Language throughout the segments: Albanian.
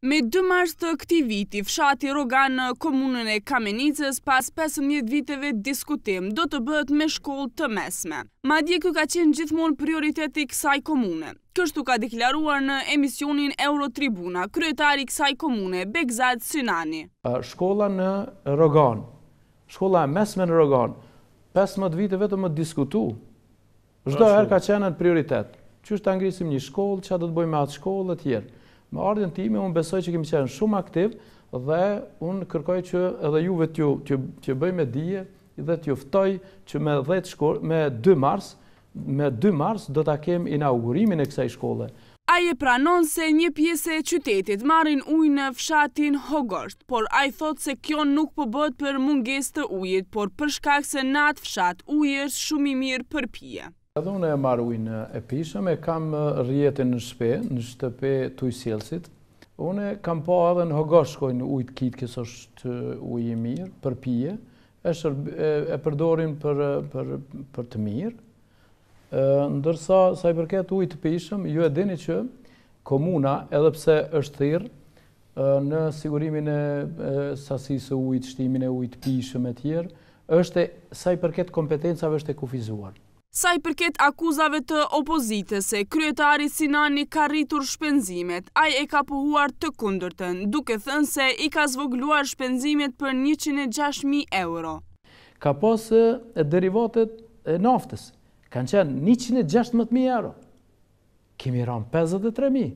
Me 2 mars të këtij viti, fshati Rogan në komunën e Kamenicës pas 15 viteve diskutim do të bëhet me shkollë të mesme. Madje ky ka qenë gjithmonë prioriteti i kësaj komune. Kështu ka deklaruar në emisionin Eurotribuna kryetari i kësaj komune, Begzat Synani. Shkolla në Rogan, shkolla e mesme në Rogan, 15 vite vetëm më diskutu. Çdo herë ka qenë prioritet. Qysh ta ngrisim një shkollë, çfarë do të bëjmë me atë shkollë e tjerë. Me ardhmën time, unë besoj që kemi qenë shumë aktiv dhe unë kërkoj që edhe juve që bëjmë dije dhe t'ju ftoj që me 2 mars do ta kem inaugurimin e kësaj shkolle. Ai e pranon se një pjesë e qytetit marrin ujë në fshatin Hogosht, por ai thot se kjo nuk po bëhet për mungesë të ujit, por për shkak se në atë fshat uji është shumë i mirë për pije. Edhe unë e marr ujin e pishëm, e kam rrjetin në shtëpi të ujësjellësit. Unë kam pa edhe në Hogosht shkojnë ujë Kitkës, është ujë i mirë për pije, e përdorin për të mirë. Ndërsa sa i përket ujit të pishëm, ju e dini që komuna, edhe pse është thirrë në sigurimin e sasisë së ujit, shtimin e ujit të pishëm e tjerë, është sa i përket kompetencave është e kufizuar. Sa i përket akuzave të opozitës se kryetari Synani ka rritur shpenzimet, ai e ka pohuar të kundërtën, duke thënë se i ka zvogluar shpenzimet për 106.000 euro. Ka pas derivatet e naftës, kanë qenë 116.000 euro. Kemi rënë 53.000.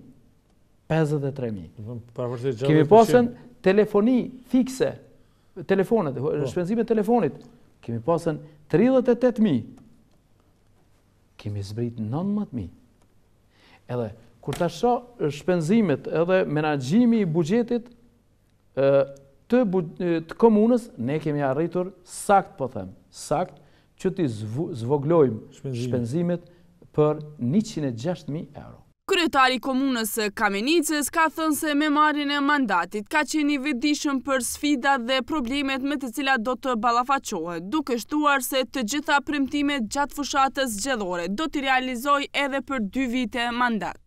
53.000. Kemi pasën telefoni fikse, telefonet, shpenzimet telefonit. Kemi pasën 38.000. Kemi zbrit 19.000. Edhe, kur ta shoh shpenzimet edhe menaxhimi i buxhetit të komunës, ne kemi arritur sakt, po them, sakt, që t'i zvoglojmë shpenzimet për 106.000 euro. Kryetari i komunës së Kamenicës ka thënë se me marrjen e mandatit ka qenë i vetëdijshëm për sfidat dhe problemet me të cilat do të ballafaqohet, duke shtuar se të gjitha premtimet gjatë fushatës zgjedhore do t'i realizojë edhe për 2 vite mandat.